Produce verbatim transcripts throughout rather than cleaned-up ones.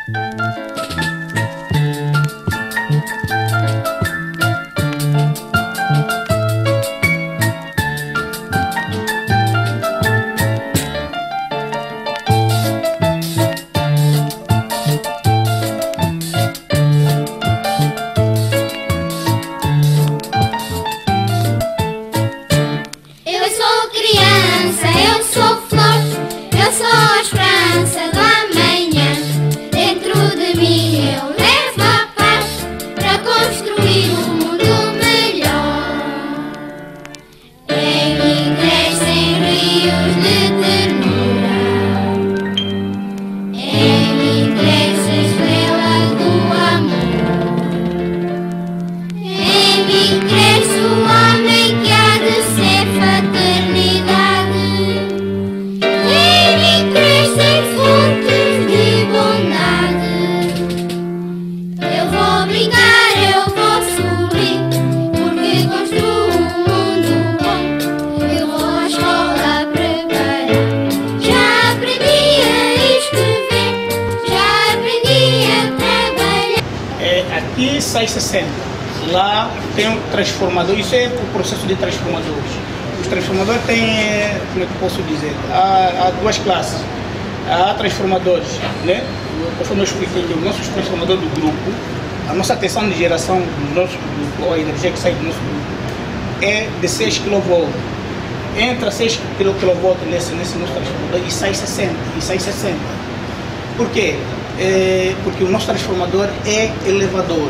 Aqui sai sessenta, lá tem um transformador, isso é o processo de transformadores. Os transformadores têm, como é que eu posso dizer, há, há duas classes. Há transformadores, né? Conforme eu expliquei, os nossos transformadores do grupo, a nossa tensão de geração do nosso grupo, a energia que sai do nosso grupo, é de seis quilovolts. Entra seis quilovolts nesse, nesse nosso transformador e sai sessenta, e sai sessenta. Por quê? É porque o nosso transformador é elevador.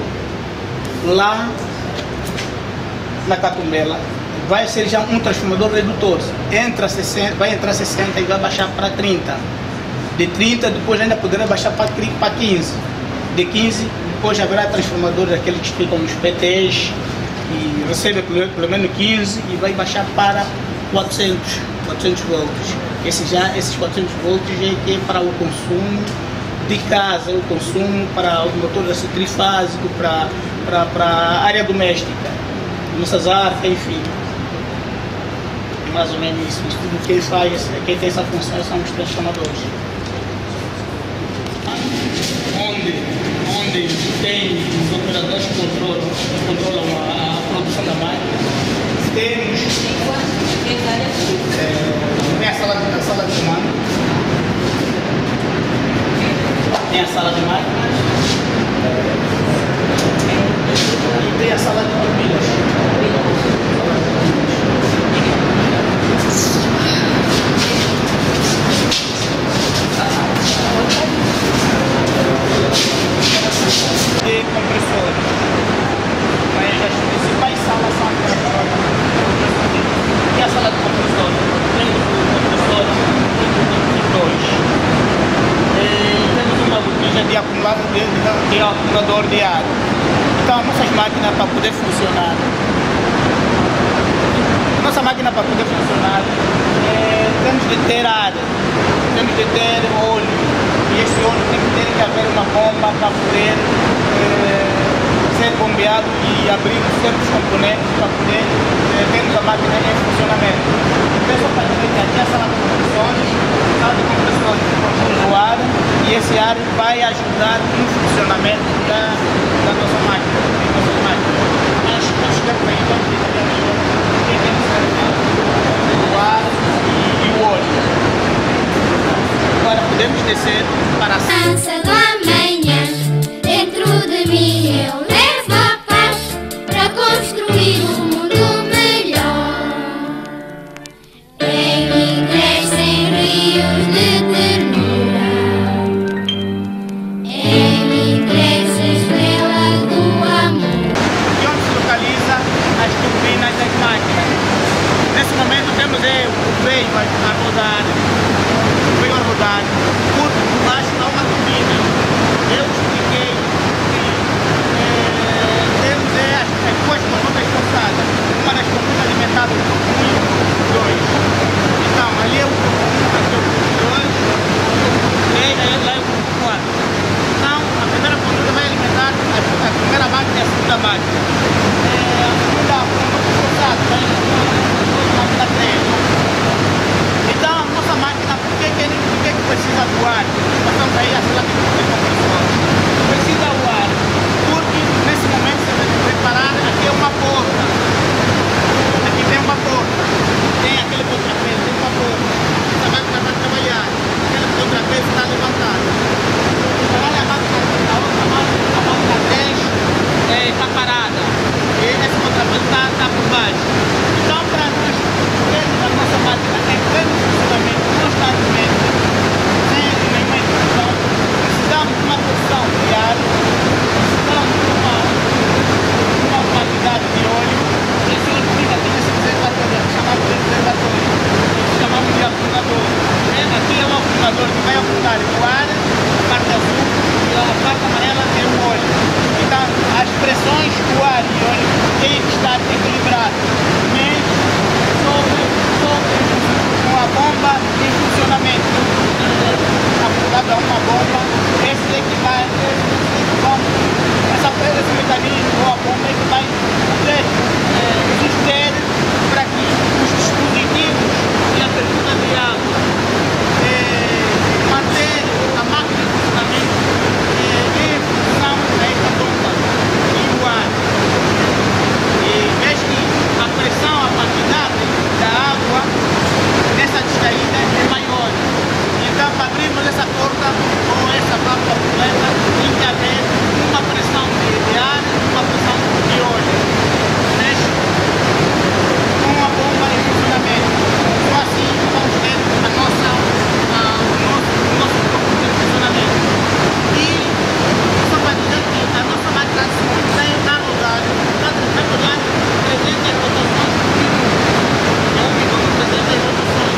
Lá na Catumbela vai ser já um transformador redutor. Entra sessenta, vai entrar sessenta e vai baixar para trinta. De trinta depois ainda poderá baixar para quinze. De quinze depois haverá transformadores aqueles que ficam nos P Ts e recebe pelo, pelo menos quinze e vai baixar para quatrocentos volts. Esse já, esses quatrocentos volts já é que é para o consumo de casa, o consumo para o motor assim, trifásico, para, para, para a área doméstica, nossas arcas, enfim. É mais ou menos isso. Isso tudo que faz, quem tem essa função são os transformadores. Onde, onde tem os operadores que controlam, controlam a, a produção da máquina, temos é, tem a sala de, a sala de comando. Tem a sala de máquinas e tem a sala de turbinas. E compressor. Mas as principais salas são aquelas. E a sala de compressor? Tem o compressor dois. De acumulador de, de, de acumulador de água. Então, nossas máquinas para poder funcionar, nossa máquina para poder funcionar, é, temos de ter ar, temos de ter óleo, e esse óleo tem que ter que haver uma bomba para poder é, ser bombeado e abrir certos componentes para poder é, termos a máquina em funcionamento. Então, só para dizer que aqui a sala de compressões, a sala de compressões produz o ar, e esse ar vai ajudar no funcionamento da, da nossa máquina. Da nossa máquina. Nós, nós chegamos aí, vamos dizer o que é necessário, o ar e, e o óleo. Agora podemos descer para a Dança do amanhã, dentro de mim eu levo a paz para construir um mundo melhor. Em mim crescem rios de ternura. Nesse momento temos é, o veio a rodar, o veio a rodar, por baixo há uma turbina. Eu expliquei que é, temos é, as, as duas colunas forçadas, uma das colunas alimentada por um e dois. Então, ali é o grupo dois, três, lá é o grupo quatro. Então, a primeira coluna vai alimentar a, a primeira máquina e a segunda máquina. É, a segunda coluna forçada vai alimentar a máquina três. Então, a nossa máquina, por que que ele, por que que precisa do ar. Passamos aí a sala de compressão. Precisa do ar, porque nesse momento você vai preparar, aqui é uma porta. Aqui tem uma porta. Tem aquele contrapeso, tem uma porta. Você vai, vai trabalhar. Aquele contrapeso está levantado. Trabalha a máquina, a outra máquina, a máquina dez está é, parada. E esse contrapeso está tá por baixo. Então, para nós, a nossa máquina em pleno funcionamento, constantemente, sem nenhuma interrupção, precisamos de uma pressão de ar, precisamos de uma, uma quantidade de óleo. Esse óleo fica aqui nesse reservatório, chamado de reservatório, chamamos de afundador. Aqui é um afundador que vai afundar o ar, a parte azul, e a parte amarela é o óleo. Então, as pressões do ar e óleo têm que estar equilibradas. Com a bomba em funcionamento, afundada a uma bomba, esse é que vai, esse é que vão, essa presa, esse mecanismo ou a bomba é que vai poder é, resistir para que os dispositivos de abertura de água é, manter a máquina em funcionamento é, em função a essa bomba e o ar. E vez que a pressão, a quantidade da água nessa distraída é maior. Então, para abrirmos essa porta ou essa válvula completa, tem que haver uma pressão de, de ar e uma pressão de óleo. Mas, com a bomba em funcionamento. Só assim vamos ter a nossa, a, o nosso, o nosso corpo em funcionamento. E só para dizer que a nossa máquina tem na rodada, na rodada, trezentas rotações por minuto. É um minuto, trezentas rotações.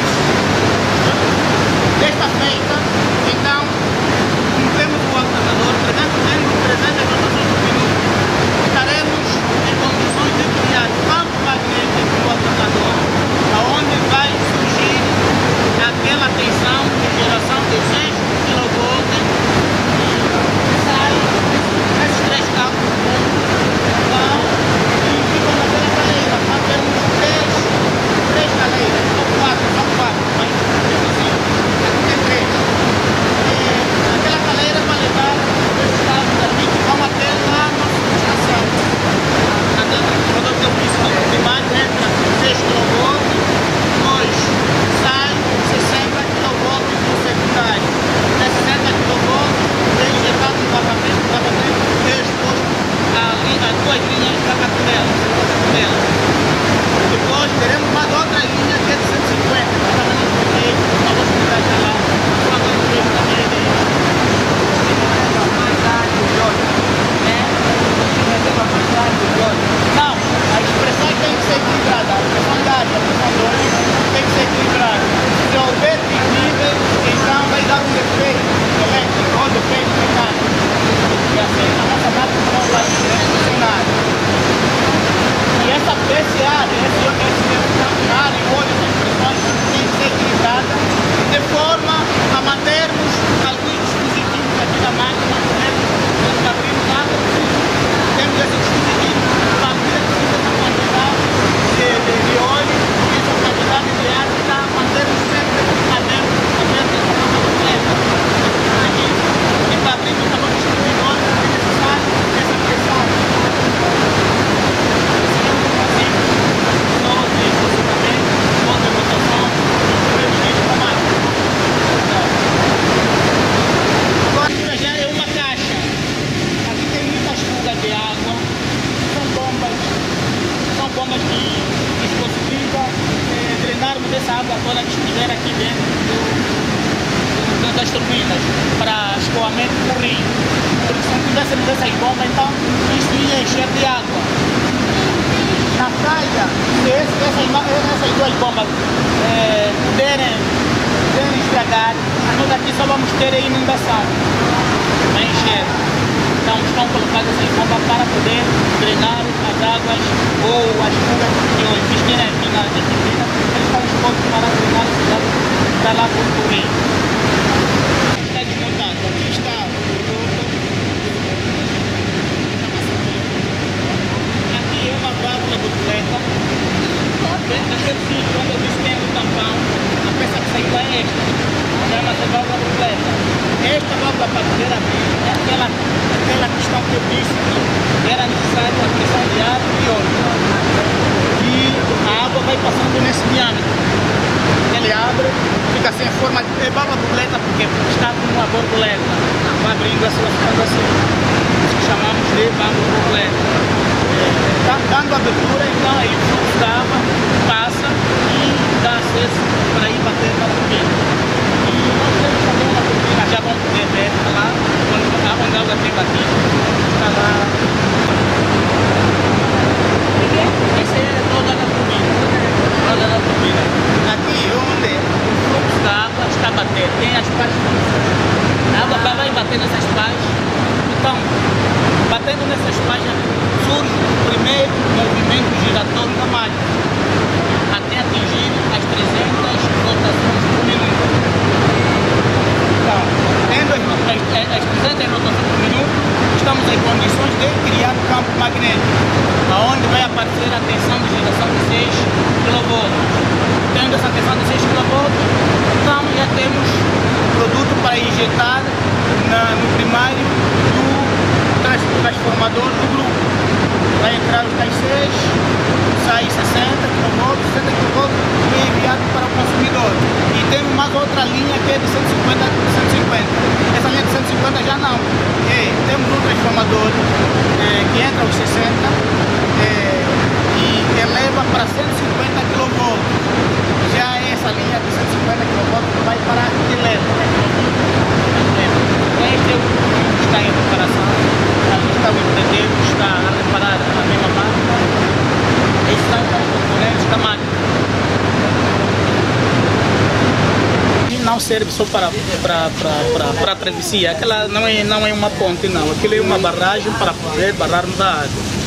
Desta feita, então, cumprimos o alternador, trezentas rotações por minuto. Estaremos em condições de criar campo magnético no alternador, aonde vai surgir aquela tensão de geração de seis quilovolts e sai esses três campos vão e ficam naquela caleira. Nós temos três, três caleiras, ou quatro, são quatro, mas assim, aqui tem três. E aquela caleira vai levar esses cabos daqui que vão até lá na subestação. Até o produtor principal primário entra seis quilovolts, depois sai sessenta quilovolts do secundário. Até sessenta quilovolts é injetado novamente, novamente, e exposto ali as duas linhas da catunela. Depois teremos mais outra linha que é de cento e cinquenta, que também não foi feito, uma possibilidade de lá, uma coisa que eu também é dele. Não, as expressões têm que ser equilibradas, a pressão de ar e a pressão de óleo tem que ser equilibrada. Se houver equilíbrio, então vai dar um defeito elétrico ou defeito mecânico. E assim a nossa máquina não vai funcionar. E essa, esse ar, esse, esse ar e óleo, essas pressões têm que ser equilibradas de forma a mantermos alguns dispositivos aqui na máquina, nós abrimos água, temos esse dispositivo para abrir essa quantidade de, de, de óleo e essa quantidade de ar para mantermos sempre aberto, aberto essa máquina completa. Aqui, e para abrirmos também o distribuidor é necessário essa pressão. Agora já é uma caixa. Aqui tem muitas fugas de água. São bombas. São bombas que, que possibilitam eh, drenarmos essa água toda que estiver aqui dentro do, do, das turbinas para escoamento por rio. Porque se não tivéssemos essas bombas, então isso ia encher de água. Na praia, se esse, essas, essas duas bombas é, puderem, puderem estragar, nós aqui só vamos ter a inundação, a encher. Então estão colocadas essas bombas para poder drenar as águas ou as fugas que existirem aqui na turbina, eles estão dispostos para drenar essas águas para lá para o rio. Está desmontado, aqui está o produto. Aqui é uma válvula completa. Naquele sítio onde eu disse tem o tampão, a peça que saiu é esta. essa válvula completa. Esta válvula para poder abrir é aquela, aquela questão que eu disse que era necessário a pressão de ar e óleo. E a água vai passando nesse diâmetro. Ele abre, fica assim em forma de é válvula completa porque está com uma borboleta. Vai abrindo assim, vai ficando assim. Isso que chamamos de válvula completa. Está dando abertura, então aí o fluxo da água passa e dá acesso para ir bater na turbina. E nós temos também uma turbina, já vão poder ver lá, quando a água tem batido, está lá. Essa é toda a turbina, toda a turbina. Aqui onde o fluxo da água está batendo, tem as partes fluxos. A água vai bater nessas partes, então, batendo nessas partes, surge o primeiro movimento giratório da máquina, até atingir as trezentas rotações por minuto. Então, tendo as, as, as trezentas rotações por minuto, estamos em condições de criar um campo magnético, onde vai aparecer a tensão de geração de seis quilovolts. Tendo essa tensão de seis quilovolts, então já temos produto para injetar na, no primário do transformador do grupo. Vai entrar os tais seis, sai sessenta quilovolts, sessenta quilovolts e é enviado para o consumidor. E tem mais outra linha que é de cento e cinquenta a cento e cinquenta. Essa linha de cento e cinquenta já não. E temos um transformador é, que entra aos sessenta é, e eleva para cento e cinquenta quilovolts. Já essa linha de cento e cinquenta quilovolts vai para a que leva. Este é o que está em reparação. Ali está o empreiteiro que está a reparar a mesma máquina. Esses são os componentes da máquina. E não serve só para, para, para, para, para a travessia. Aquela não é, não é uma ponte, não. Aquilo é uma barragem para poder barrarmos a água.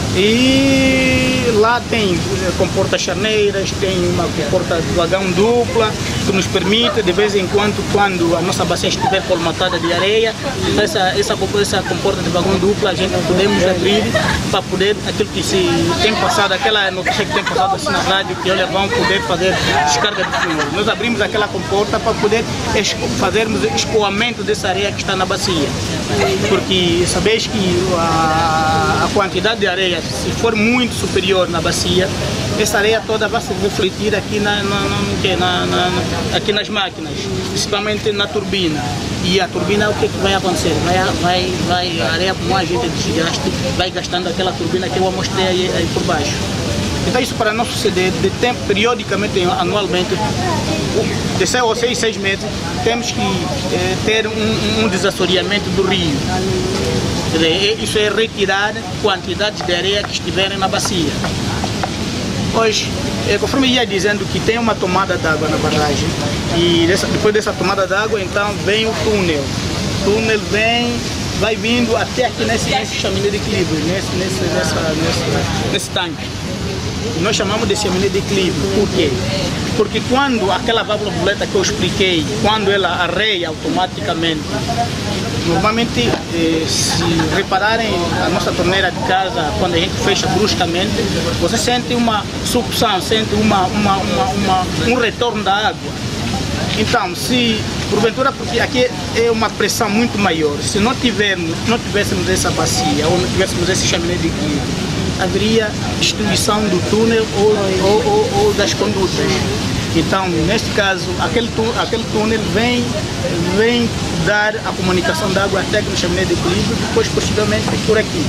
E lá tem comporta charneiras, tem uma comporta de vagão dupla que nos permite de vez em quando, quando a nossa bacia estiver colmatada de areia, essa, essa, essa comporta de vagão dupla a gente podemos abrir para poder, aquilo que se tem passado, aquela notícia que tem passado assim na rádio, que eles vão poder fazer descarga de fundo. Nós abrimos aquela comporta para poder fazermos escoamento dessa areia que está na bacia, porque sabeis que a, a quantidade de areia, se for muito superior na bacia, essa areia toda vai se refletir aqui, na, na, na, na, na, aqui nas máquinas, principalmente na turbina. E a turbina, o que, é que vai acontecer? Vai, vai, vai, a areia, como a gente desgaste, vai gastando aquela turbina que eu mostrei aí, aí por baixo. Então isso para não suceder, de tempo, periodicamente, anualmente, de seis ou seis, seis meses, temos que eh, ter um, um desassoreamento do rio. Quer dizer, isso é retirar quantidades de areia que estiverem na bacia. Hoje, conforme ia dizendo que tem uma tomada d'água na barragem, e dessa, depois dessa tomada d'água, então vem o túnel. O túnel vem, vai vindo até aqui nesse, nesse chaminé de equilíbrio, nesse, nesse, nessa, nesse, nesse tanque. Nós chamamos de chaminé de equilíbrio. Por quê? Porque quando aquela válvula borboleta que eu expliquei, quando ela arreia automaticamente, normalmente, eh, se repararem a nossa torneira de casa, quando a gente fecha bruscamente, você sente uma sucção, sente uma, uma, uma, uma, um retorno da água. Então, se porventura, porque aqui é uma pressão muito maior, se não tivermos, não tivéssemos essa bacia ou não tivéssemos esse chaminé de equilíbrio, haveria destruição do túnel ou, ou, ou, ou das condutas. Então, neste caso, aquele, aquele túnel vem, vem dar a comunicação da água até no chaminé de equilíbrio, depois possivelmente por aqui.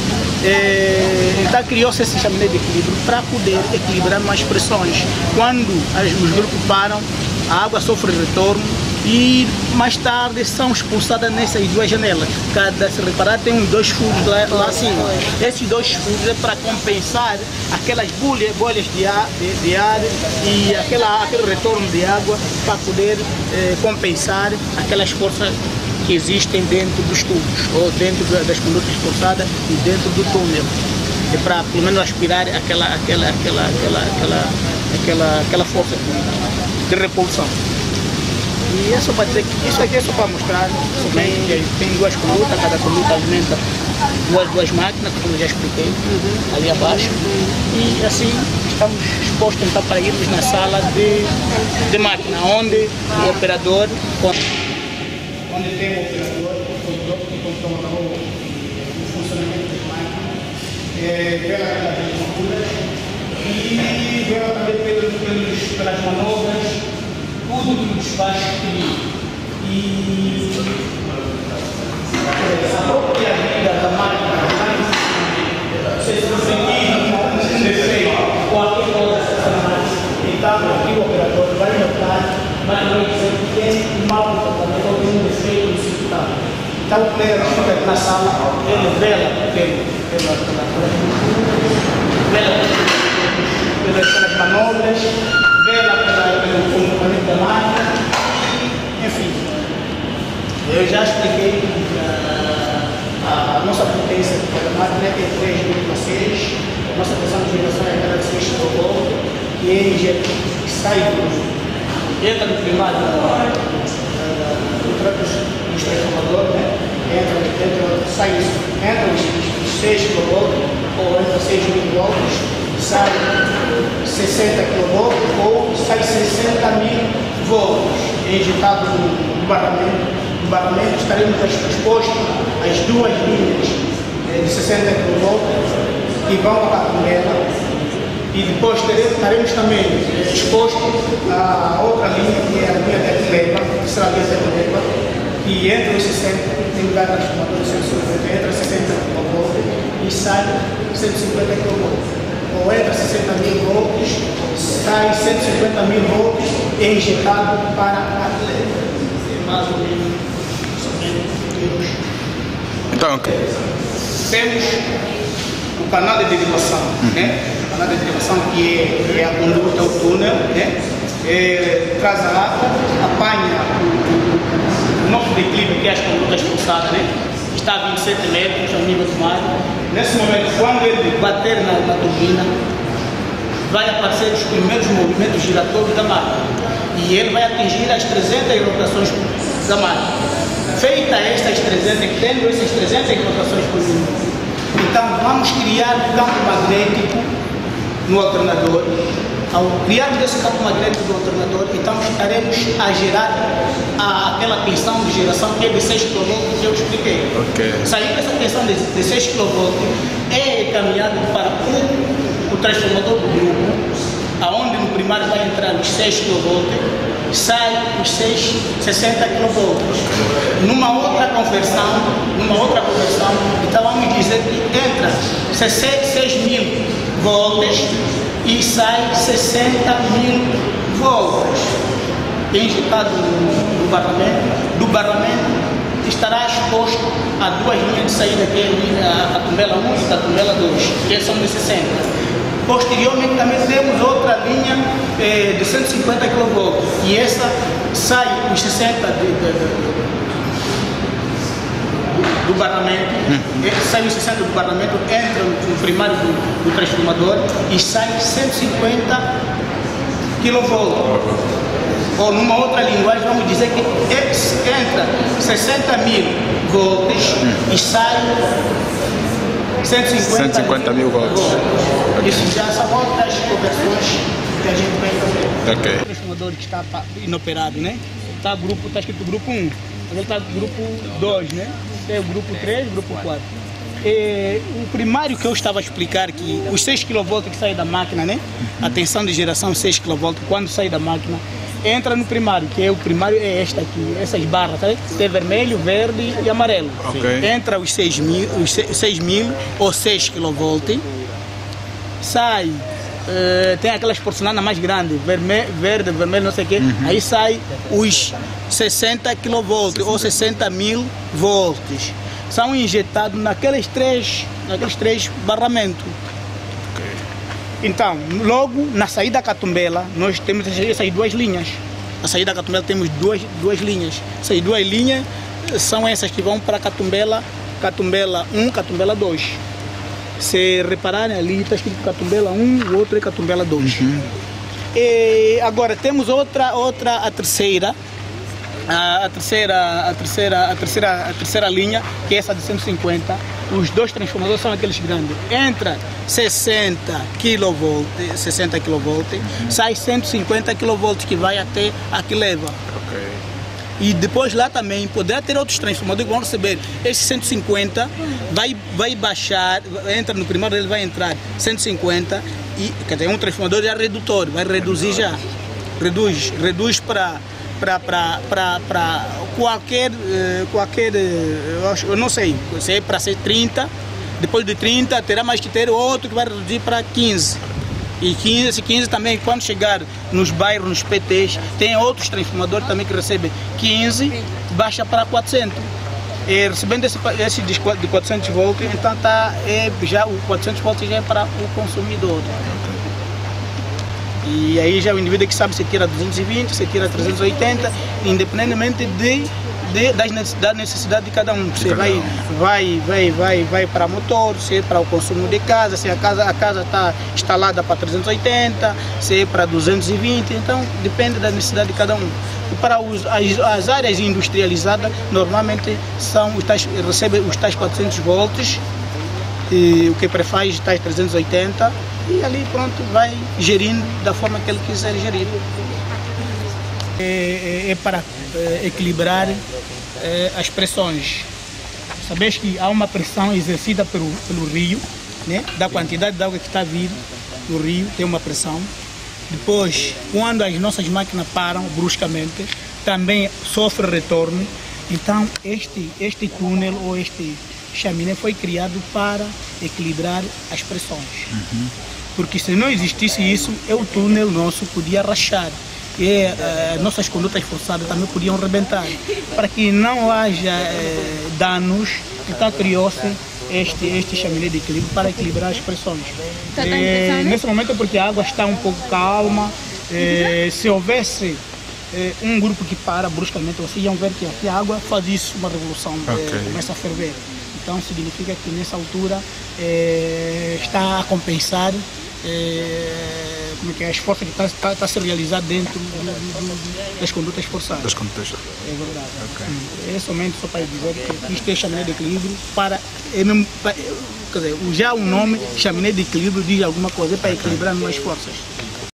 É, então criou-se esse chaminé de equilíbrio para poder equilibrar mais pressões. Quando as, os grupos param, a água sofre retorno e mais tarde são expulsadas nessas duas janelas. Cada, se reparar, tem uns dois furos lá, lá acima. Esses dois furos é para compensar aquelas bolhas, bolhas de, ar, de, de ar e aquela, aquele retorno de água para poder eh, compensar aquelas forças que existem dentro dos tubos ou dentro das condutas forçadas e dentro do túnel. É para pelo menos aspirar aquela, aquela, aquela, aquela, aquela, aquela, aquela força de repulsão. E é só para dizer que isso aqui é só para mostrar somente que tem duas colutas, cada coluta alimenta duas, duas máquinas, como eu já expliquei, uhum. ali abaixo. Uhum. E assim estamos expostos então para irmos na sala de, de máquina, onde o operador, onde tem o operador, que controla o funcionamento das máquinas, é, pela alturas e vê também pelos, pelos, pelas manobras, tudo que nos faz pedir. E a própria vida da máquina, se você um defeito ou aquele então aqui o operador vai notar, vai dizer que tem um mau comportamento ou tem um defeito no circuitário. Então o player fica na sala, ele vela pela pelas manobras, vela pelo comportamento da máquina, enfim. Eu já expliquei que a, a nossa potência da máquina é três vírgula seis, a nossa tensão de geração é cada seis quilovolts, que é injeto, que sai do entra no primário dos transformadores, né? entra, entra, sai, entra os seis quilovolts ou entra seis mil volts, sai sessenta quilovolts ou sai sessenta mil volts, é injetado no barramento. No barramento estaremos expostos às duas linhas de sessenta quilovolts que vão para a tumela. E depois teremos, estaremos também expostos a outra linha, que é a linha da Tleba, que será a linha da Tleba, que entra os sessenta, tem lugar transformador de cento e cinquenta, entra sessenta quilovolts e sai cento e cinquenta quilovolts. Ou entra sessenta mil volts, sai cento e cinquenta mil volts e injetado para a Tleba. É mais ou menos somente. Então, temos o canal de derivação, uhum. né? O canal de derivação que é, é a conduta, o túnel, né? É, traz a água, apanha o, o nosso declive, que é as condutas pulsadas, né? Está a vinte e sete metros ao nível do mar. Nesse momento, quando ele bater na, na turbina, vai aparecer os primeiros movimentos giratórios da máquina e ele vai atingir as trezentas rotações da máquina. Feita estas trezentas, tendo essas trezentas rotações por minuto, então vamos criar um campo magnético no alternador. Ao criarmos esse campo magnético do alternador, então estaremos a gerar a, aquela tensão de geração que é de seis quilovolts que eu expliquei. Okay. Saindo essa tensão de, de seis quilovolts, é encaminhado para o, o transformador do grupo, aonde no primário vai entrar os seis quilovolts, sai os sessenta quilovolts. Numa outra conversão, numa outra conversão, então vamos dizer que entra seis mil volts e sai sessenta mil volts. Injetado no, no barramento, do barramento estará exposto a duas linhas de saída, que é a Catumbela um e a Catumbela dois, que são de sessenta. Posteriormente também temos outra linha eh, de cento e cinquenta quilovolts e essa sai os sessenta de, de, de, do barramento, hum. sai os sessenta do barramento, entra no primário do, do transformador e sai cento e cinquenta quilovolts. Ou numa outra linguagem vamos dizer que entra sessenta mil volts hum. e sai cento e cinquenta mil volts. Okay. Isso já são outras conversões que a gente vai fazer. Okay. O transformador que está inoperado, né? Está grupo, está escrito grupo um, mas ele está grupo dois, né? Tem o grupo três, grupo quatro. E o primário que eu estava a explicar, que os seis quilovolts que saem da máquina, né? A tensão de geração seis quilovolts, quando sai da máquina, entra no primário, que é o primário é esta aqui, essas barras, sabe? Tem vermelho, verde e amarelo. Okay. Entra os seis mil, os seis mil ou seis quilovolts, sai, uh, tem aquelas porcelanas mais grandes, verme, verde, vermelho, não sei o quê, uhum. aí sai os sessenta quilovolts ou sessenta mil volts. São injetados naqueles três, naqueles três barramentos. Então, logo na saída da Catumbela, nós temos essas duas linhas. Na saída da Catumbela temos duas, duas linhas. Essas duas linhas são essas que vão para Catumbela, Catumbela um, Catumbela dois. Se repararem ali, está escrito Catumbela um, o outro é Catumbela dois. Uhum. E agora temos outra, outra, a terceira, A, a, terceira, a, terceira, a, terceira, a terceira linha, que é essa de cento e cinquenta, os dois transformadores são aqueles grandes. Entra sessenta quilovolts, sessenta quilovolts, sai cento e cinquenta quilovolts, que vai até a que leva. Okay. E depois lá também poderá ter outros transformadores que vão receber esse cento e cinquenta, vai, vai baixar, entra no primeiro, ele vai entrar cento e cinquenta, e, quer dizer, um transformador já redutor, vai reduzir já, reduz, reduz para para qualquer, qualquer, eu não sei, se é para ser trinta, depois de trinta terá mais que ter outro que vai reduzir para quinze. E quinze, esse quinze também, quando chegar nos bairros, nos P Tês, tem outros transformadores também que recebem quinze, baixa para quatrocentos. E recebendo esse, esse de quatrocentos volts, então tá, é, já, o quatrocentos volts já é para o consumidor. E aí já o indivíduo que sabe se tira duzentos e vinte, se tira trezentos e oitenta, independentemente de, de, da necessidade de cada um. Você vai, vai, vai, vai, vai para motor, se é para o consumo de casa, se a casa a casa está instalada para trezentos e oitenta, se é para duzentos e vinte, então depende da necessidade de cada um. E para os, as, as áreas industrializadas, normalmente são os tais, recebem os tais quatrocentos volts, e o que prefaz tais trezentos e oitenta, e ali pronto, vai gerindo da forma que ele quiser gerir. É, é, é para é, equilibrar é, as pressões. Sabes que há uma pressão exercida pelo, pelo rio, né? Da quantidade de água que está vindo do rio, tem uma pressão. Depois, quando as nossas máquinas param bruscamente, também sofre retorno. Então, este, este túnel ou este chaminé foi criado para equilibrar as pressões. Uhum. Porque se não existisse isso, o túnel nosso podia rachar. E uh, nossas condutas forçadas também podiam rebentar. Para que não haja uh, danos, então criou-se este, este chaminé de equilíbrio para equilibrar as pressões. Tá é, nesse momento, porque a água está um pouco calma, é, se houvesse é, um grupo que para bruscamente, vocês iam ver que aqui a água faz isso, uma revolução, okay. é, começa a ferver. Então significa que nessa altura é, está a compensar é, como é que é, as forças que está, está, está a ser realizado dentro do, do, do, das condutas forçadas. Das condutas. É verdade. Okay. É somente só para dizer que isto é chaminé de equilíbrio para, é mesmo, para, quer dizer, já o nome chaminé de equilíbrio diz alguma coisa, é para equilibrar as forças.